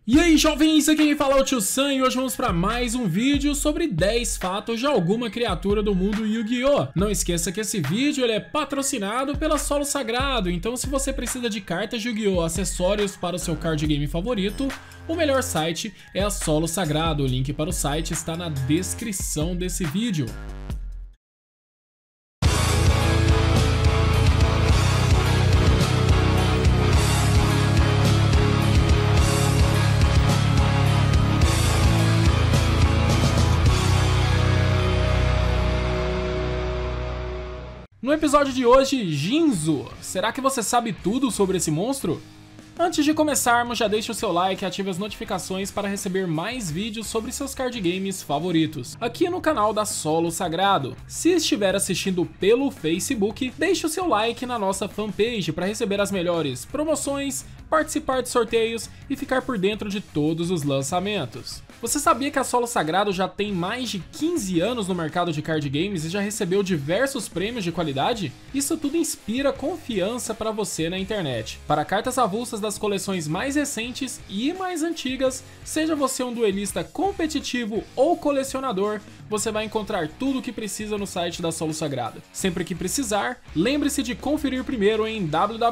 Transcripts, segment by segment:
E aí jovens, aqui quem fala é o Tio Sam e hoje vamos para mais um vídeo sobre 10 fatos de alguma criatura do mundo Yu-Gi-Oh! Não esqueça que esse vídeo ele é patrocinado pela Solo Sagrado, então se você precisa de cartas de Yu-Gi-Oh! Acessórios para o seu card game favorito, o melhor site é a Solo Sagrado, o link para o site está na descrição desse vídeo. No episódio de hoje, Jinzo. Será que você sabe tudo sobre esse monstro? Antes de começarmos, já deixe o seu like e ative as notificações para receber mais vídeos sobre seus card games favoritos, aqui no canal da Solo Sagrado. Se estiver assistindo pelo Facebook, deixe o seu like na nossa fanpage para receber as melhores promoções, participar de sorteios e ficar por dentro de todos os lançamentos. Você sabia que a Solo Sagrado já tem mais de 15 anos no mercado de card games e já recebeu diversos prêmios de qualidade? Isso tudo inspira confiança para você na internet. Para cartas avulsas das coleções mais recentes e mais antigas, seja você um duelista competitivo ou colecionador, você vai encontrar tudo o que precisa no site da Solo Sagrado. Sempre que precisar, lembre-se de conferir primeiro em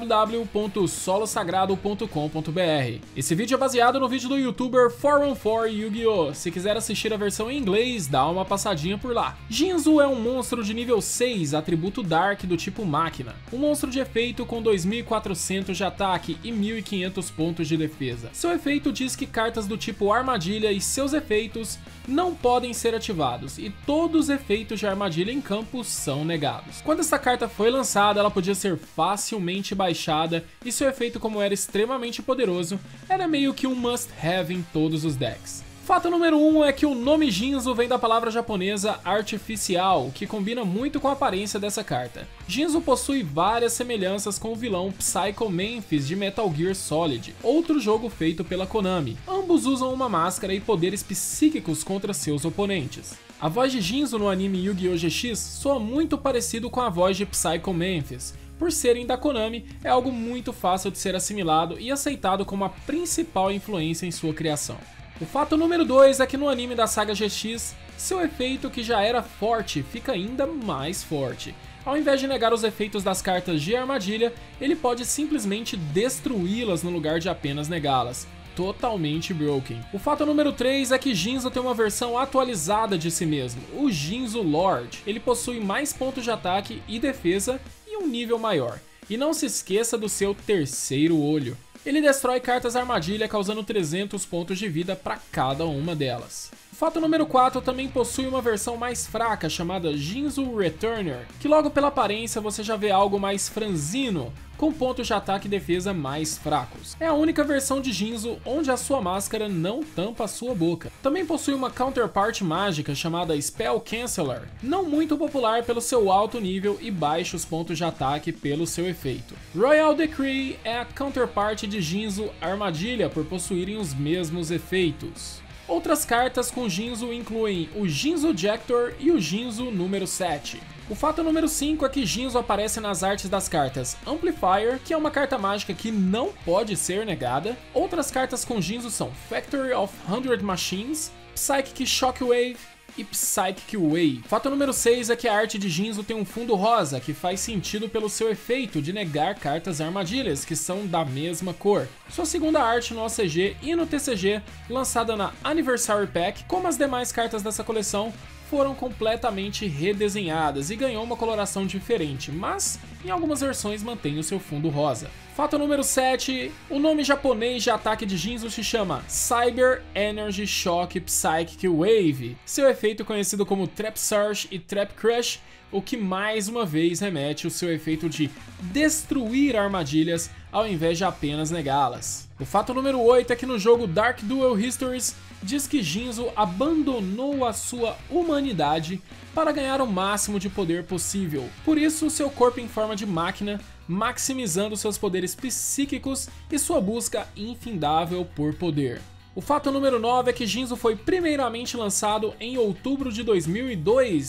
www.solosagrado.com.br. Esse vídeo é baseado no vídeo do youtuber 414 Yu-Gi-Oh! Se quiser assistir a versão em inglês, dá uma passadinha por lá. Jinzo é um monstro de nível 6, atributo Dark do tipo máquina. Um monstro de efeito com 2.400 de ataque e 1.500 pontos de defesa. Seu efeito diz que cartas do tipo armadilha e seus efeitos não podem ser ativados, e todos os efeitos de armadilha em campo são negados. Quando essa carta foi lançada, ela podia ser facilmente baixada, e seu efeito, como era extremamente poderoso, era meio que um must-have em todos os decks. Fato número 1 é que o nome Jinzo vem da palavra japonesa artificial, que combina muito com a aparência dessa carta. Jinzo possui várias semelhanças com o vilão Psycho Mantis de Metal Gear Solid, outro jogo feito pela Konami. Ambos usam uma máscara e poderes psíquicos contra seus oponentes. A voz de Jinzo no anime Yu-Gi-Oh! GX soa muito parecido com a voz de Psycho Mantis. Por serem da Konami, é algo muito fácil de ser assimilado e aceitado como a principal influência em sua criação. O fato número 2 é que no anime da saga GX, seu efeito que já era forte fica ainda mais forte. Ao invés de negar os efeitos das cartas de armadilha, ele pode simplesmente destruí-las no lugar de apenas negá-las. Totalmente broken. O fato número 3 é que Jinzo tem uma versão atualizada de si mesmo, o Jinzo Lord. Ele possui mais pontos de ataque e defesa e um nível maior. E não se esqueça do seu terceiro olho. Ele destrói cartas armadilha causando 300 pontos de vida para cada uma delas. O fato número 4 também possui uma versão mais fraca chamada Jinzo Returner, que logo pela aparência você já vê algo mais franzino, com pontos de ataque e defesa mais fracos. É a única versão de Jinzo onde a sua máscara não tampa a sua boca. Também possui uma counterpart mágica chamada Spell Canceller, não muito popular pelo seu alto nível e baixos pontos de ataque pelo seu efeito. Royal Decree é a counterpart de Jinzo Armadilha por possuírem os mesmos efeitos. Outras cartas com Jinzo incluem o Jinzo Jector e o Jinzo número 7. O fato número 5 é que Jinzo aparece nas artes das cartas Amplifier, que é uma carta mágica que não pode ser negada. Outras cartas com Jinzo são Factory of 100 Machines, Psychic Shockwave e Psychic Wave. Fato número 6 é que a arte de Jinzo tem um fundo rosa, que faz sentido pelo seu efeito de negar cartas armadilhas, que são da mesma cor. Sua segunda arte no OCG e no TCG, lançada na Anniversary Pack, como as demais cartas dessa coleção, foram completamente redesenhadas e ganhou uma coloração diferente, mas em algumas versões mantém o seu fundo rosa. Fato número 7, o nome japonês de ataque de Jinzo se chama Cyber Energy Shock Psychic Wave. Seu efeito conhecido como Trap Surge e Trap Crush, o que mais uma vez remete ao seu efeito de destruir armadilhas ao invés de apenas negá-las. O fato número 8 é que no jogo Dark Duel Histories diz que Jinzo abandonou a sua humanidade para ganhar o máximo de poder possível. Por isso, seu corpo em forma de máquina, maximizando seus poderes psíquicos e sua busca infindável por poder. O fato número 9 é que Jinzo foi primeiramente lançado em outubro de 2002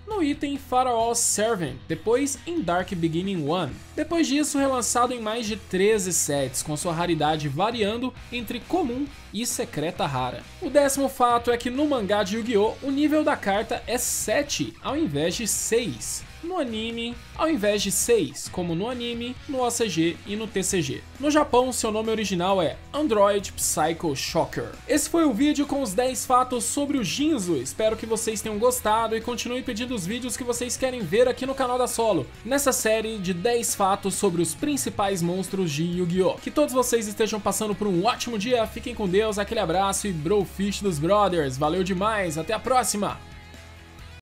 no item Pharaoh's Servant, depois em Dark Beginning 1. Depois disso, relançado em mais de 13 sets, com sua raridade variando entre comum e secreta rara. O 10º fato é que no mangá de Yu-Gi-Oh! O nível da carta é 7 ao invés de 6. No anime, ao invés de 6, como no anime, no OCG e no TCG. No Japão, seu nome original é Android Psycho Shocker. Esse foi o vídeo com os 10 fatos sobre o Jinzo. Espero que vocês tenham gostado e continuem pedindo os vídeos que vocês querem ver aqui no canal da Solo, nessa série de 10 fatos sobre os principais monstros de Yu-Gi-Oh! Que todos vocês estejam passando por um ótimo dia, fiquem com Deus, aquele abraço e Brofish dos Brothers. Valeu demais, até a próxima!